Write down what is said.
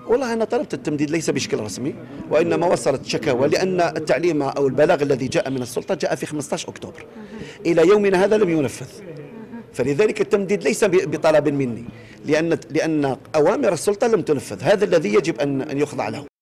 والله أنا طلبت التمديد ليس بشكل رسمي، وإنما وصلت شكاوى لأن التعليم أو البلاغ الذي جاء من السلطة جاء في 15 أكتوبر، إلى يومنا هذا لم ينفذ. فلذلك التمديد ليس بطلب مني، لأن أوامر السلطة لم تنفذ، هذا الذي يجب أن يخضع له.